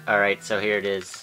Alright, so here it is.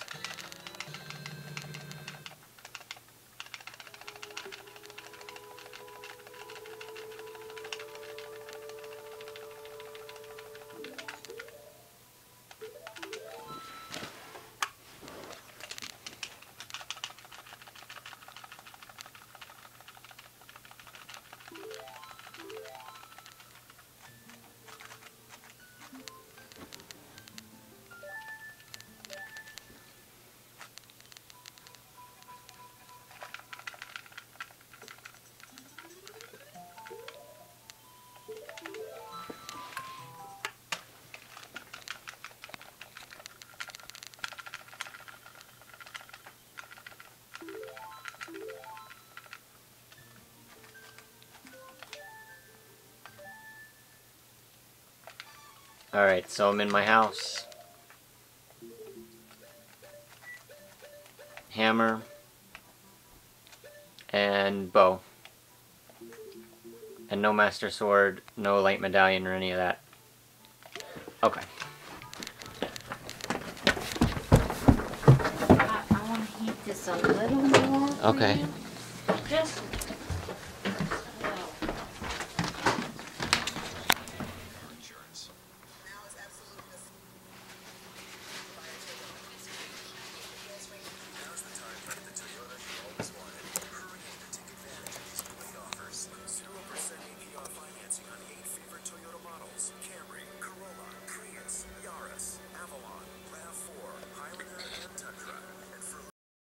Alright, so I'm in my house. Hammer. And bow. And no master sword, no light medallion or any of that. Okay. I want to heat this a little more. Okay. Just